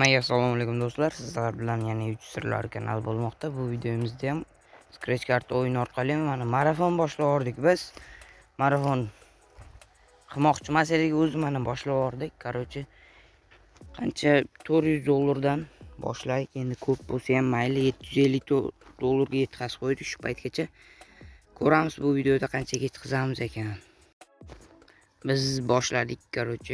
Hammaga assalomu alaykum do'stlar. Sizlar bilan yana YouTube sirlari kanali bo'lmoqda. Bu videomizda ham Scratch karta o'yini orqali mana marafon boshladik biz. Marafon qilmoqchi emasdik, o'zi mana boshladik. Короче, qancha $400 dan boshlaylik. Endi ko'p bo'lsa ham mayli, $750 ga yetkazib qo'ydik shu paytgacha. Ko'ramiz bu videoda qanchaga yetkazamiz ekan. Biz boshladik, короче.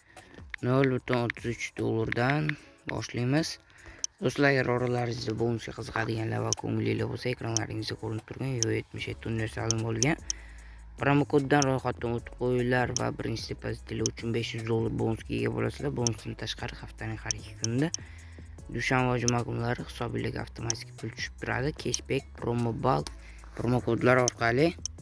$0.33 dan boshlaymiz. Do'stlar, agar oralaringizda bonusga qiziqadiganlar va ko'ngillilar bo'lsa, ekranlaringizda ko'rinib turgan $777 universal bo'lgan promo koddan ro'yxatdan o'tib qo'yinglar va birinchi depozitlar uchun $500 bonusga ega bo'lasizlar. Bonusdan tashqari haftaning har 2 kunida dushanba va juma kunlari hisobingizga avtomatik pul tushib turadi. Cashback, promobal, promo kodlar orqali.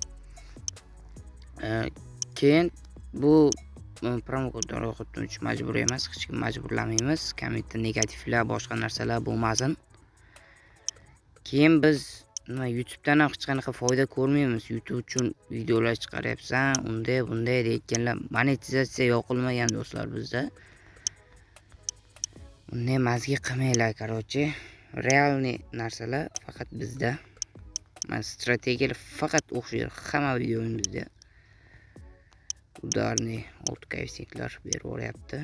Keyin bu promo koddan ro'yxatdan o'tish majburiy emas, hech kim majburlamaymiz. Kommentda negativlar, boshqa narsalar bo'lmasin. Keyin biz YouTubedan ham hech qanaqa foyda ko'rmaymiz. YouTube uchun videolar chiqaryapsan, bunday deyotganlar, monetizatsiya yoqilmagan do'stlar bizda. Bunday mazgi qilmanglar, короче. Realniy narsalar faqat bizda. Mana strategiyalar faqat o'xshaydi hamma videomizda. Udarni old koeffitsientlar berib o'ryapti.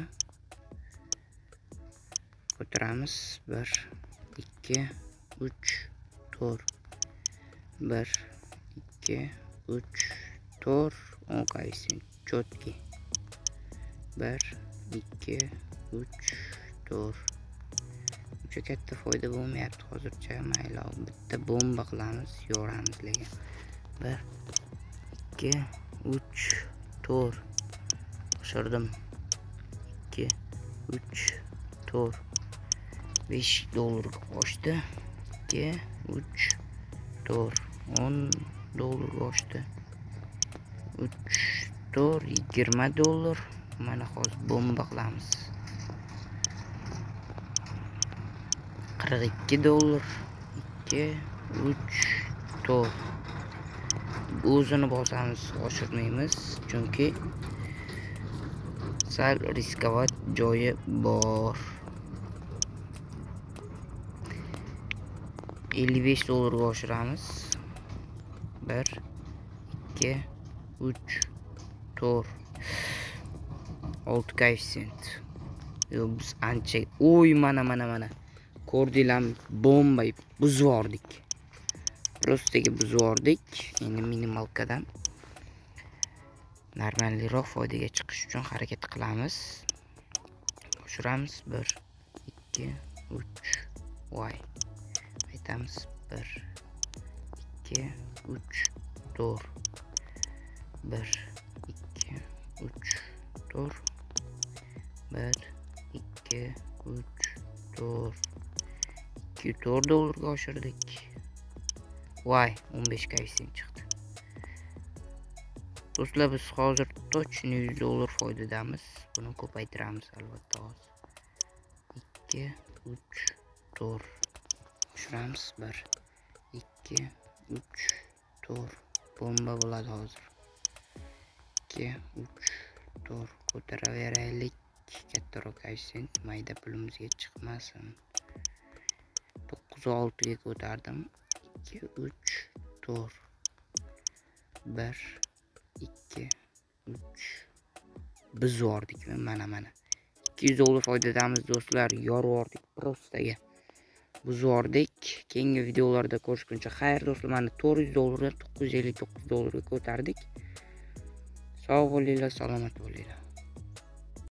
Ko'taramiz 1 2 3 4 1 2 3 4 10 koeffitsient cho'tki 1 2 3 4. Uncha katta foyda bo'lmayapti hozircha, mayli, bitta bomba qilamiz, yoramiz lekin. 1 2 3 4 oshirdim. 2 3 4 $5 ga oshdi. 2 3 4 $10 ga oshdi. 3 4 $20. Mana hozir bomba qilamiz. $42. 2 3 4. O'zini bosamiz, oshirmaymiz, chunki sal riskovat joyi bor. $55 ga oshiramiz. 1 2 3 4 6 koeffitsient. Biz ancha mana ko'rdinglarmi, bomba buzib yubordik. Prostaga buzib yubordik. Endi minimalkadan normalroq foydaga chiqish uchun harakat qilamiz. Oshiramiz 1 2 3 voy. Aytamiz 1 2 3 4 1 2 3 4 1 2 3 4 $4 ga oshirdik. Voy, 15 koeffitsient chiqdi. Do'stlar, biz hozir точно $100 foydadamiz. Buni ko'paytiramiz albatta hozir. 2 3 4 oshiramiz 1 2 3 4 bomba bo'ladi hozir. 2 3 4 ko'taraveraylik. Kattaroq koeffitsient mayda pulimizga chiqmasin. 9.6 ga ko'tardim. 2 3 4 1 2 3 biz yordik mana $200 foydadamiz do'stlar, yordik prostaga. Biz yordik. Keyingi videolarda ko'rishguncha xayr do'stlar, mana $400 dan $959 ga ko'tardik. Sog' bo'linglar, salomat bo'linglar.